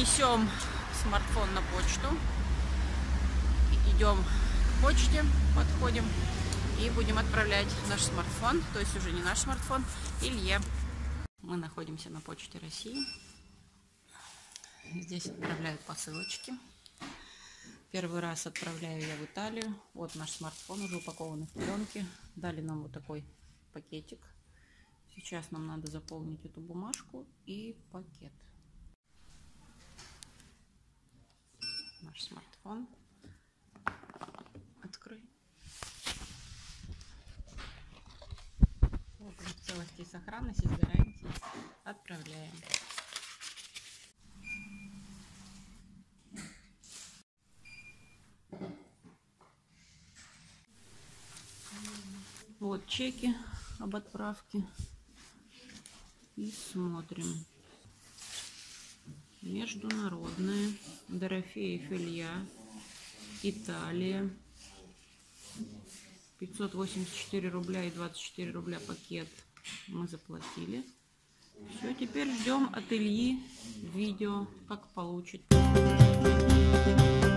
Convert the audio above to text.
Несем смартфон на почту. Идем к почте, подходим и будем отправлять наш смартфон, то есть уже не наш смартфон, Илье. Мы находимся на почте России. Здесь отправляют посылочки. Первый раз отправляю я в Италию. Вот наш смартфон уже упакованный в пленке. Дали нам вот такой пакетик. Сейчас нам надо заполнить эту бумажку и пакет. Наш смартфон. Открой. Вот он в целости и сохранности, с гарантией. Отправляем. Вот чеки об отправке. И смотрим. Международная. Дорофеев Илья. Италия. 584 рубля и 24 рубля пакет мы заплатили. Все, теперь ждем от Ильи видео, как получит.